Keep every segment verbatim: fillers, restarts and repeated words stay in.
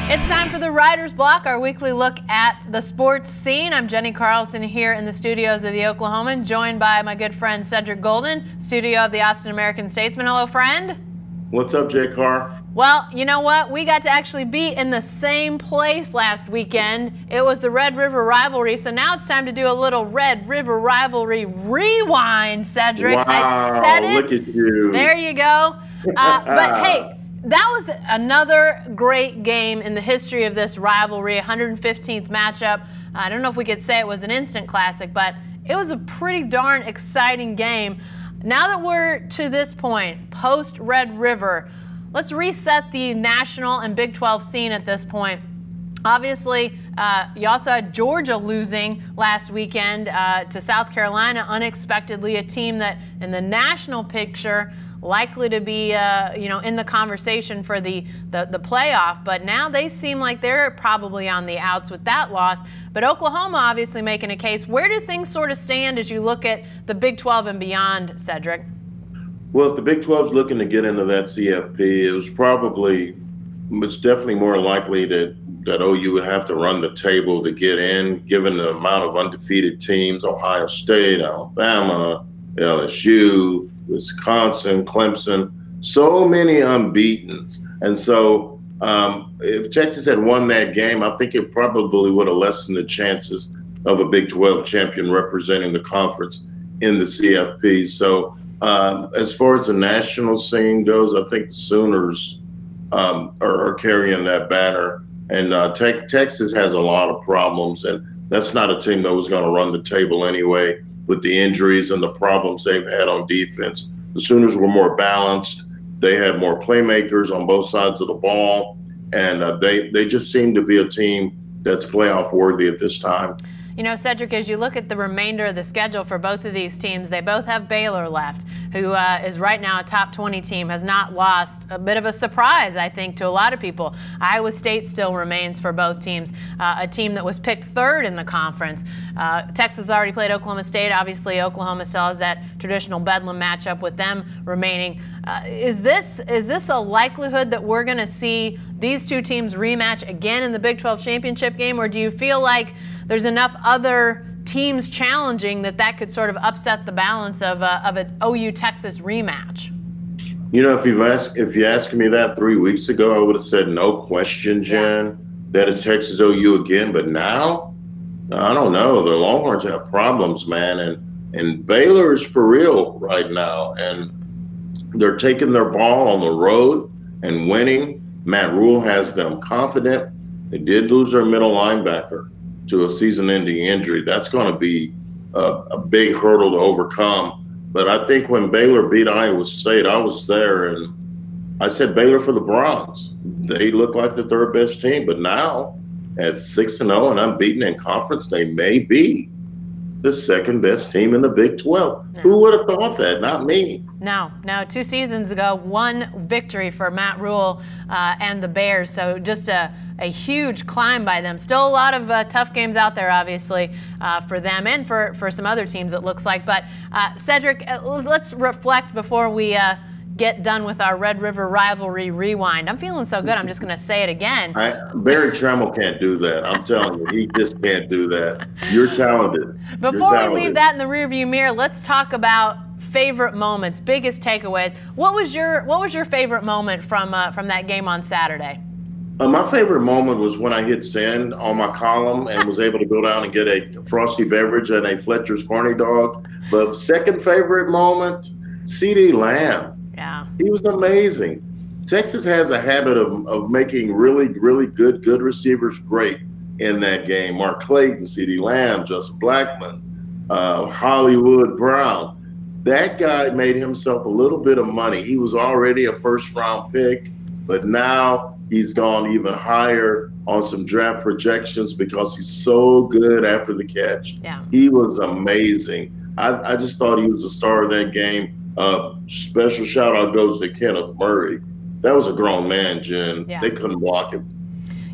It's time for the Writer's Block, our weekly look at the sports scene. I'm Jenni Carlson here in the studios of the Oklahoman, joined by my good friend Cedric Golden, studio of the Austin American-Statesman. Hello, friend. What's up, J. Carr? Well, you know what? We got to actually be in the same place last weekend. It was the Red River Rivalry, so now it's time to do a little Red River Rivalry rewind, Cedric. Wow, I said it. Look at you. There you go. Uh, but hey, that was another great game in the history of this rivalry, one hundred fifteenth matchup. I don't know if we could say it was an instant classic, but it was a pretty darn exciting game. Now that we're to this point, post-Red River, let's reset the national and Big twelve scene at this point. Obviously, uh, you also had Georgia losing last weekend uh, to South Carolina unexpectedly, a team that in the national picture likely to be, uh, you know, in the conversation for the, the, the playoff. But now they seem like they're probably on the outs with that loss. But Oklahoma obviously making a case. Where do things sort of stand as you look at the Big twelve and beyond, Cedric? Well, if the Big twelve is looking to get into that C F P, it was probably, it's definitely more likely that, that O U would have to run the table to get in, given the amount of undefeated teams, Ohio State, Alabama, L S U, Wisconsin, Clemson, so many unbeatens. And so um, if Texas had won that game, I think it probably would have lessened the chances of a Big twelve champion representing the conference in the C F P. So um, as far as the national scene goes, I think the Sooners um, are, are carrying that banner. And uh, te Texas has a lot of problems, and that's not a team that was going to run the table anyway with the injuries and the problems they've had on defense. The Sooners were more balanced. They had more playmakers on both sides of the ball, and uh, they, they just seem to be a team that's playoff worthy at this time. You know, Cedric, as you look at the remainder of the schedule for both of these teams, they both have Baylor left, who uh, is right now a top twenty team, has not lost. A bit of a surprise, I think, to a lot of people. Iowa State still remains for both teams, uh, a team that was picked third in the conference. Uh, Texas already played Oklahoma State. Obviously, Oklahoma still has that traditional Bedlam matchup with them remaining. Uh, is this is this a likelihood that we're going to see these two teams rematch again in the Big twelve championship game, or do you feel like there's enough other teams challenging that that could sort of upset the balance of a, of an O U Texas rematch? You know, if you've asked if you asked me that three weeks ago, I would have said no question, Jen. Yeah. That is Texas O U again. But now, I don't know. The Longhorns have problems, man, and and Baylor is for real right now, and they're taking their ball on the road and winning. Matt Rule has them confident. They did lose their middle linebacker to a season-ending injury. That's going to be a, a big hurdle to overcome. But I think when Baylor beat Iowa State, I was there, and I said Baylor for the bronze. They look like the third best team, but now at six and oh and unbeaten in conference, they may be the second best team in the Big twelve. No. Who would have thought that? Not me. No, no. Two seasons ago, one victory for Matt Rule uh, and the Bears. So just a, a huge climb by them. Still a lot of uh, tough games out there, obviously, uh, for them and for, for some other teams, it looks like. But uh, Cedric, uh, let's reflect before we uh, get done with our Red River Rivalry rewind. I'm feeling so good, I'm just going to say it again. I, Barry Trammell can't do that. I'm telling you, he just can't do that. You're talented. Before You're talented. we leave that in the rearview mirror, let's talk about favorite moments, biggest takeaways. What was your What was your favorite moment from uh, from that game on Saturday? Uh, my favorite moment was when I hit send on my column and was able to go down and get a frosty beverage and a Fletcher's Corny Dog. But second favorite moment, CeeDee Lamb. Yeah. He was amazing. Texas has a habit of, of making really, really good, good receivers great in that game. Mark Clayton, CeeDee Lamb, Justin Blackmon, uh, Hollywood Brown. That guy made himself a little bit of money. He was already a first-round pick, but now he's gone even higher on some draft projections because he's so good after the catch. Yeah. He was amazing. I, I just thought he was the star of that game. Uh, special shout out goes to Kenneth Murray. That was a grown man, Jen. Yeah. They couldn't block him.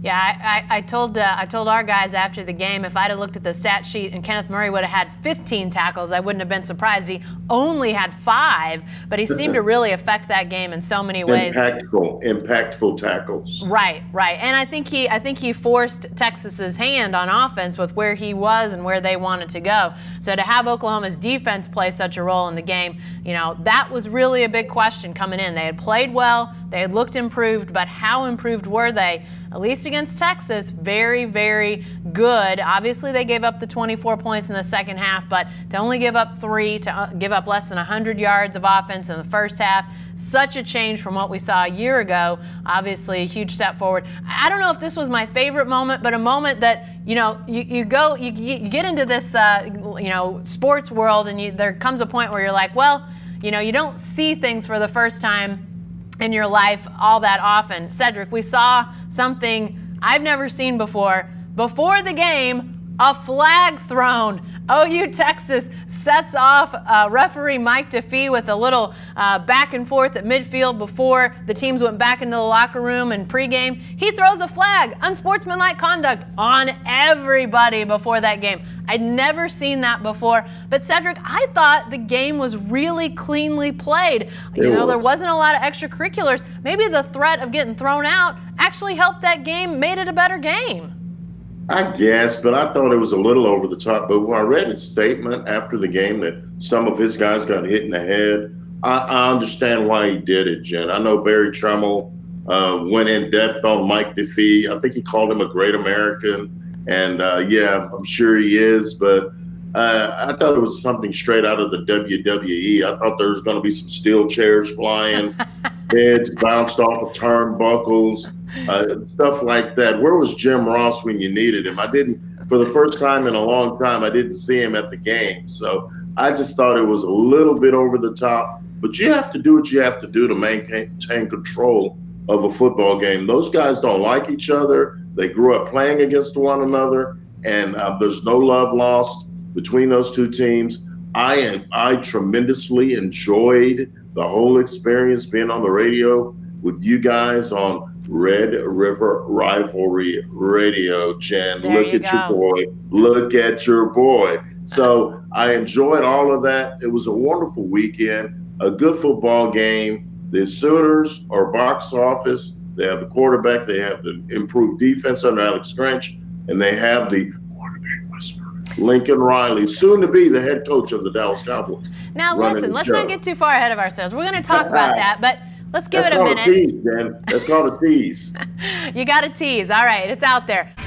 Yeah, I, I, I told uh, I told our guys after the game, if I'd have looked at the stat sheet and Kenneth Murray would have had fifteen tackles, I wouldn't have been surprised. He only had five, but he seemed to really affect that game in so many ways. Impactful, impactful tackles. Right, right. And I think he I think he forced Texas's hand on offense with where he was and where they wanted to go. So to have Oklahoma's defense play such a role in the game, you know, that was really a big question coming in. They had played well, they had looked improved, but how improved were they? At least against Texas, very, very good. Obviously, they gave up the twenty-four points in the second half, but to only give up three, to uh, give up less than one hundred yards of offense in the first half, such a change from what we saw a year ago. Obviously, a huge step forward. I don't know if this was my favorite moment, but a moment that, you know, you, you go, you, you get into this, uh, you know, sports world, and you, there comes a point where you're like, well, you know, you don't see things for the first time in your life all that often. Cedric, we saw something I've never seen before. Before the game, a flag thrown. O U Texas sets off uh, referee Mike DeFee with a little uh, back and forth at midfield before the teams went back into the locker room and pregame. He throws a flag, unsportsmanlike conduct, on everybody before that game. I'd never seen that before. But Cedric, I thought the game was really cleanly played. You it know, was. There wasn't a lot of extracurriculars. Maybe the threat of getting thrown out actually helped that game, made it a better game. I guess, but I thought it was a little over the top. But when I read his statement after the game that some of his guys got hit in the head, I, I understand why he did it, Jen. I know Barry Tremmel uh, went in depth on Mike DeFee. I think he called him a great American. And, uh, yeah, I'm sure he is. But uh, I thought it was something straight out of the W W E. I thought there was going to be some steel chairs flying, heads bounced off of turnbuckles. Uh, stuff like that. Where was Jim Ross when you needed him? I didn't, for the first time in a long time, I didn't see him at the game. So I just thought it was a little bit over the top. But you have to do what you have to do to maintain, maintain control of a football game. Those guys don't like each other. They grew up playing against one another, and uh, there's no love lost between those two teams. I I tremendously enjoyed the whole experience being on the radio with you guys on Red River Rivalry Radio, Jen. There Look you at go. your boy. Look at your boy. So I enjoyed all of that. It was a wonderful weekend, a good football game. The Sooners are box office. They have the quarterback. They have the improved defense under Alex Grinch, and they have the quarterback whisperer, Lincoln Riley, soon to be the head coach of the Dallas Cowboys. Now listen, let's not get too far ahead of ourselves. We're going to talk about that, but let's give That's it a minute. That's called a tease, man. That's called a tease. You got to tease. All right, it's out there.